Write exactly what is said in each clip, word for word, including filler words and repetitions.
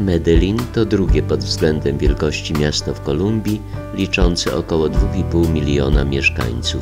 Medellin to drugie pod względem wielkości miasto w Kolumbii, liczące około dwa i pół miliona mieszkańców.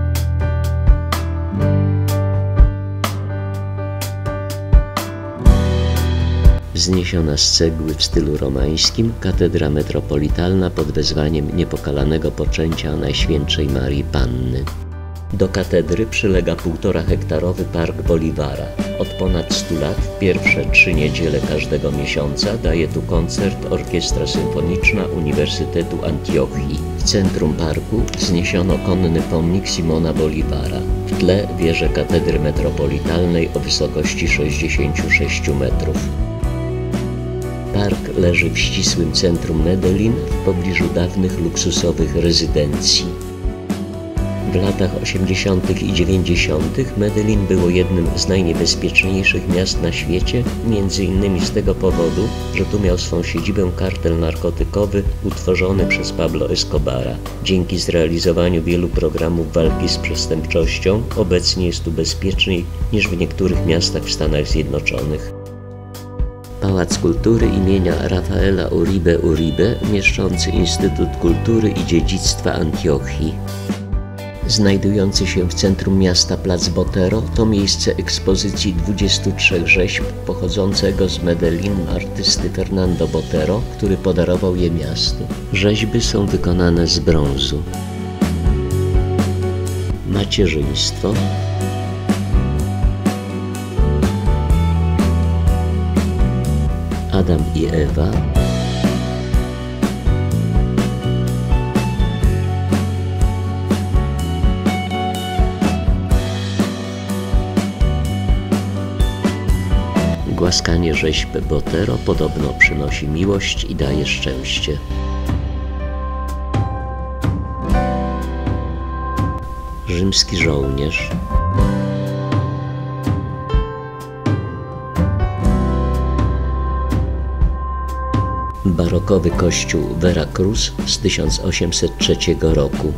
Wzniesiona z cegły w stylu romańskim, katedra metropolitalna pod wezwaniem niepokalanego poczęcia Najświętszej Marii Panny. Do katedry przylega półtora hektarowy park Bolívara. Od ponad stu lat, pierwsze trzy niedziele każdego miesiąca, daje tu koncert Orkiestra Symfoniczna Uniwersytetu Antiochii. W centrum parku wzniesiono konny pomnik Simona Bolívara. W tle wieże katedry metropolitalnej o wysokości sześćdziesięciu sześciu metrów. Park leży w ścisłym centrum Medellin, w pobliżu dawnych luksusowych rezydencji. W latach osiemdziesiątych i dziewięćdziesiątych Medellin było jednym z najniebezpieczniejszych miast na świecie, między innymi z tego powodu, że tu miał swą siedzibę kartel narkotykowy utworzony przez Pablo Escobara. Dzięki zrealizowaniu wielu programów walki z przestępczością obecnie jest tu bezpieczniej niż w niektórych miastach w Stanach Zjednoczonych. Pałac Kultury imienia Rafaela Uribe Uribe, mieszczący Instytut Kultury i Dziedzictwa Antiochii. Znajdujący się w centrum miasta Plac Botero to miejsce ekspozycji dwudziestu trzech rzeźb pochodzącego z Medellin artysty Fernando Botero, który podarował je miastu. Rzeźby są wykonane z brązu. Macierzyństwo, Adam i Ewa, głaskanie rzeźb Botero podobno przynosi miłość i daje szczęście. Rzymski żołnierz, barokowy kościół Veracruz z tysiąc osiemset trzeciego roku.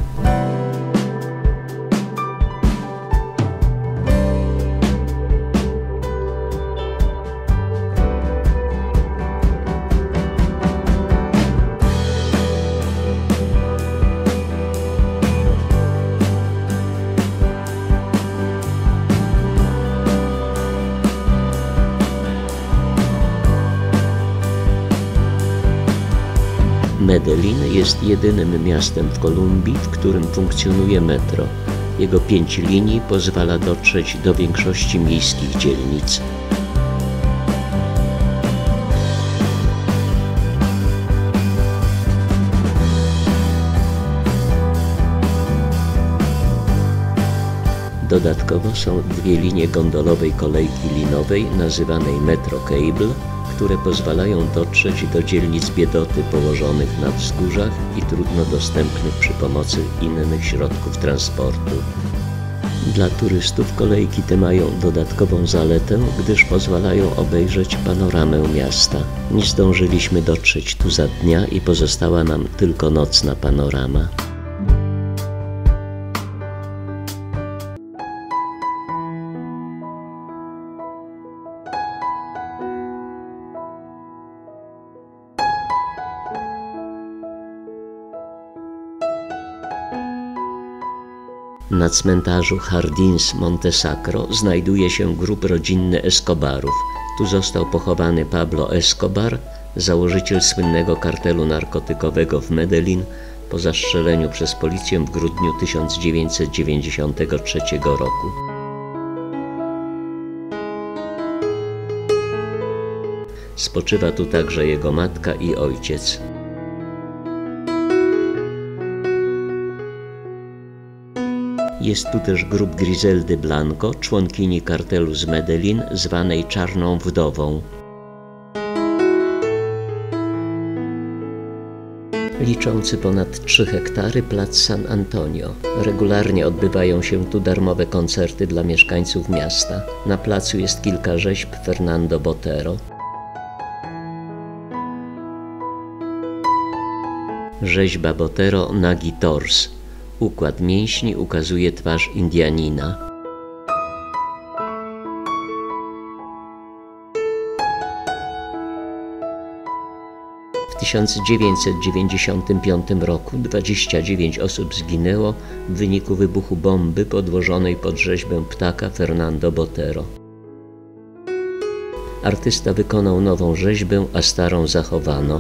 Medellin jest jedynym miastem w Kolumbii, w którym funkcjonuje metro. Jego pięć linii pozwala dotrzeć do większości miejskich dzielnic. Dodatkowo są dwie linie gondolowej kolejki linowej nazywanej Metro Cable, które pozwalają dotrzeć do dzielnic biedoty położonych na wzgórzach i trudno dostępnych przy pomocy innych środków transportu. Dla turystów kolejki te mają dodatkową zaletę, gdyż pozwalają obejrzeć panoramę miasta. Nie zdążyliśmy dotrzeć tu za dnia i pozostała nam tylko nocna panorama. Na cmentarzu Jardins Monte Sacro znajduje się grób rodzinny Escobarów. Tu został pochowany Pablo Escobar, założyciel słynnego kartelu narkotykowego w Medellin, po zastrzeleniu przez policję w grudniu tysiąc dziewięćset dziewięćdziesiątego trzeciego roku. Spoczywa tu także jego matka i ojciec. Jest tu też grób Griseldy Blanco, członkini kartelu z Medellin, zwanej Czarną Wdową. Liczący ponad trzy hektary plac San Antonio. Regularnie odbywają się tu darmowe koncerty dla mieszkańców miasta. Na placu jest kilka rzeźb Fernando Botero. Rzeźba Botero Nagi Tors. Układ mięśni ukazuje twarz Indianina. tysiąc dziewięćset dziewięćdziesiątym piątym roku dwadzieścia dziewięć osób zginęło w wyniku wybuchu bomby podłożonej pod rzeźbę ptaka Fernando Botero. Artysta wykonał nową rzeźbę, a starą zachowano.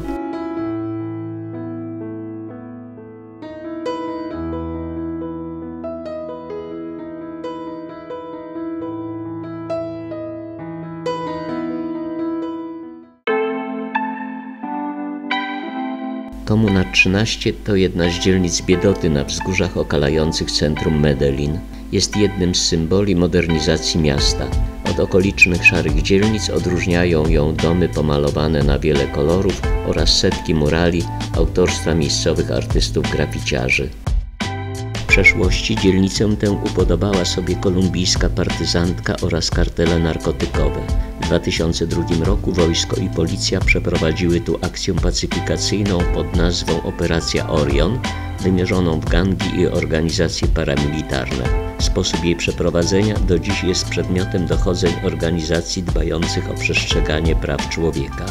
Komuna trzynaście to jedna z dzielnic biedoty na wzgórzach okalających centrum Medellin. Jest jednym z symboli modernizacji miasta. Od okolicznych szarych dzielnic odróżniają ją domy pomalowane na wiele kolorów oraz setki murali autorstwa miejscowych artystów graficiarzy. W przeszłości dzielnicę tę upodobała sobie kolumbijska partyzantka oraz kartele narkotykowe. W dwa tysiące drugim roku wojsko i policja przeprowadziły tu akcję pacyfikacyjną pod nazwą Operacja Orion, wymierzoną w gangi i organizacje paramilitarne. Sposób jej przeprowadzenia do dziś jest przedmiotem dochodzeń organizacji dbających o przestrzeganie praw człowieka.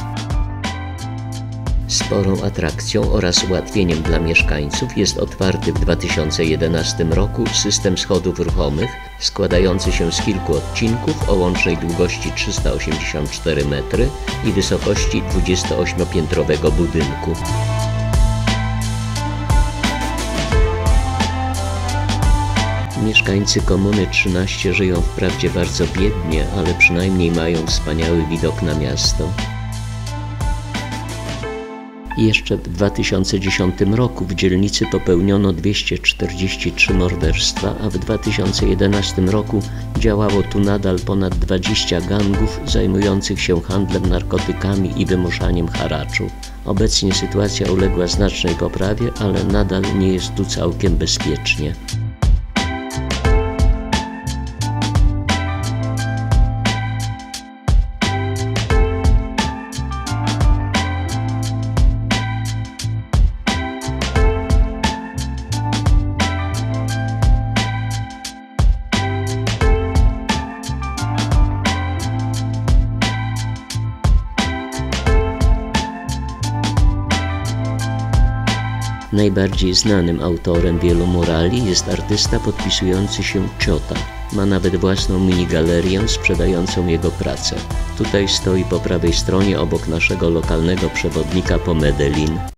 Sporą atrakcją oraz ułatwieniem dla mieszkańców jest otwarty w dwa tysiące jedenastym roku system schodów ruchomych składający się z kilku odcinków o łącznej długości trzysta osiemdziesiąt cztery metry i wysokości dwudziestoośmiopiętrowego budynku. Mieszkańcy Komuny trzynaście żyją wprawdzie bardzo biednie, ale przynajmniej mają wspaniały widok na miasto. Jeszcze w dwa tysiące dziesiątym roku w dzielnicy popełniono dwieście czterdzieści trzy morderstwa, a w dwa tysiące jedenastym roku działało tu nadal ponad dwadzieścia gangów zajmujących się handlem narkotykami i wymuszaniem haraczu. Obecnie sytuacja uległa znacznej poprawie, ale nadal nie jest tu całkiem bezpiecznie. Najbardziej znanym autorem wielu murali jest artysta podpisujący się Ciota. Ma nawet własną minigalerię sprzedającą jego pracę. Tutaj stoi po prawej stronie obok naszego lokalnego przewodnika po Medellin.